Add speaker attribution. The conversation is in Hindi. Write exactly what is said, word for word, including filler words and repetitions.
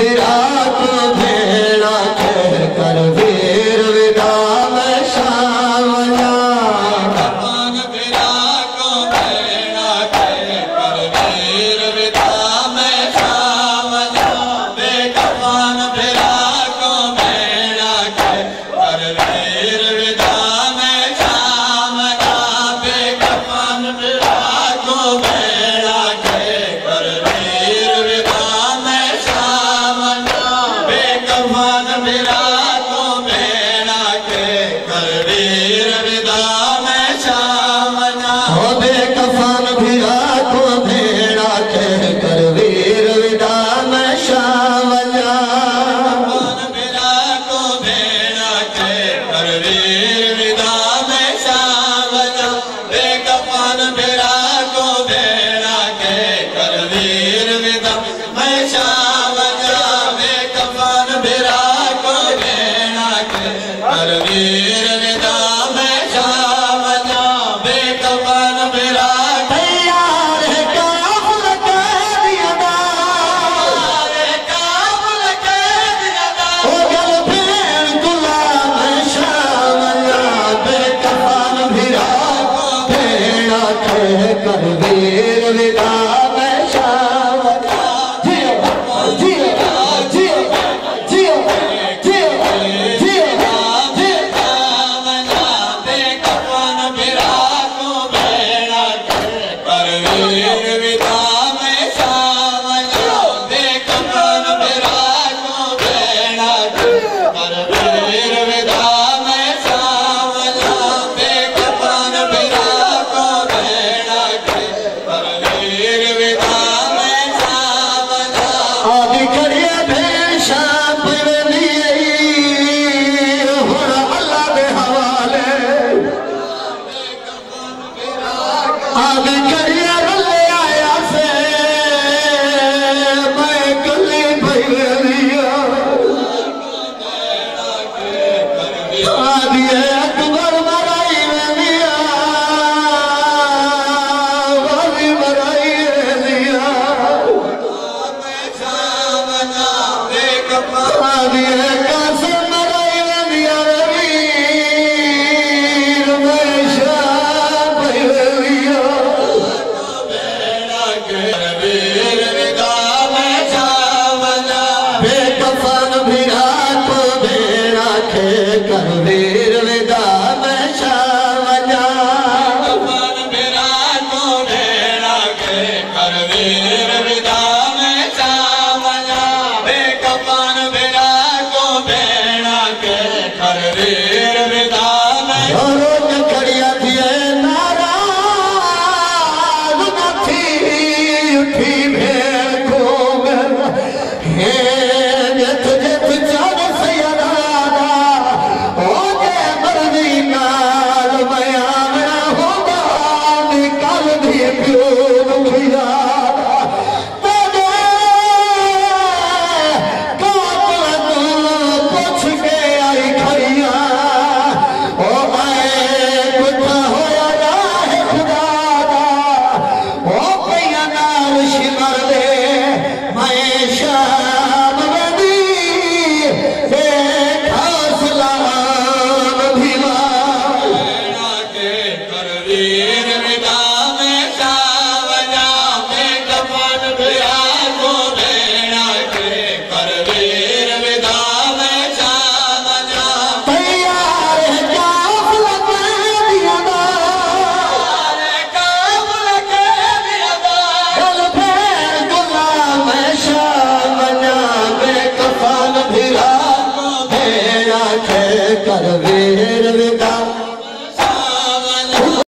Speaker 1: भिरा को भेड़ा के कर वीर विदा में शामला कफन भिरा को भेड़ा के कर वीर विदा में शामला बेकफन भिरा को भेड़ा के कर वीर विदा में शामला बेकफन भिरा को भेड़ा के कर वीर विदा में शामला बेकफन भिरा को भेड़ा के कर वीर विदा में शामला हो बेकफन भिरा को भेड़ा के कर वीर विदा में शामला कफन भिरा को भेड़ा के कर वीर विदा में शामला बेकफन भिरा को भेड़ा के कर वीर विदा में शामला बेकफन भिरा को भेड़ा के कर वीर विदा में शामला बेकफन भिरा तैयार है काबुल के दियादा है काबुल के दियादा हो गल भेड़ गुलाम शामला बेकफन भिरा को भेड़ा के कर वीर विदा में शामला जियो जियो जियो जियो जियो जियो शामला बेकफन भिरा को भेड़ा के कर वीर विदा में शामला बेकफन भिरा को भेड़ा के कर वीर विदा में शामला बेकफन भिरा को भेड़ा के कर वीर विदा में शामला आदि करिए भेषा पवनी हुण अल्लाह दे हवाले आदि करिए रले आया से मैं कली भैलिया आदि अकबर मराई लिया वाली मराई लिया आदि कासिम मराई लिया वीर मैं शाह भैलिया वीर विदा में शामला बेकफन भिरा को भेड़ा के कर वीर विदा में शामला बेकफन भिरा को भेड़ा के कर वीर विदा में शामला बेकफन भिरा को भेड़ा के कर वीर विदा में रोज खड़िया दिए नाराज न थी उठी भेड़ को हे जत जत जान सयदादा ओ जे मर्दी नाल बयाना होगा निकाल दिए प्यो मुखिया पूछ के आई खड़िया ओ मैं बुढ़ा होया राह खुदा दा ओ पैया नाल शिमर दे मैं शाम नदी से खासलाम भिला भेड़ा के कर वीर विदा में शामला बेकफन भिरा को भेड़ा के कर वीर विदा में शामला तैयार है काबुल के दियादा है काबुल के दियादा गल भेड़ गुलाम शामला बेकफन भिरा को भेड़ा के कर वीर विदा